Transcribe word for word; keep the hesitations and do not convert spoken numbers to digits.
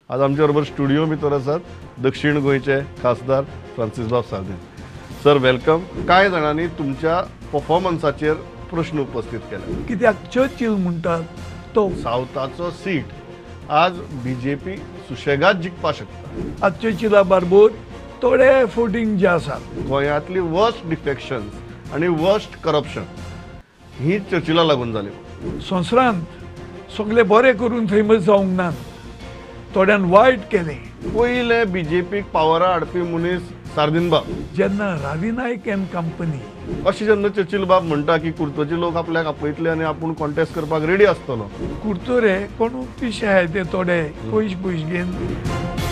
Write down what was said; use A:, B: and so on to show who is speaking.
A: आज आमच्या बरोबर स्टुडिओ भितर आसात दक्षिण गोंयचे खासदार फ्रांसिसबाब सार्दिन सर वेलकम। कांय जाणांनी तुमच्या परफॉर्मन्साचेर प्रश्न उपस्थित केले
B: कित्याक चर्चिल म्हणटात तो
A: सावथाचो सीट आज बीजेपी सुशेगात जिखपा शकता।
B: आज चर्चिला बरोबर थोडे फोटींग जे आसात
A: गोंयांतली वर्स्ट डिफेक्शन्स आणि वर्स्ट करप्शन ही चर्चिला लागून जाली।
B: संवसारांत सगळे बरे करून फेमस जावंक ना, थोड्यान वायट केलें।
A: पयले बीजेपीक पावरा हाडपी मनीस सार्दिन बाब
B: जेन्ना रावी नायक एन कंपनी
A: अशें जेन्ना चर्चिल बाब म्हणटा की कुर्तोचे लोक आपल्याक आपयतले आनी आपूण कॉन्टेस्ट करपाक रेडी आसतलो।
B: कुर्तोरे कोण पिशे आहाय ते थोडे पयश पयश घेवन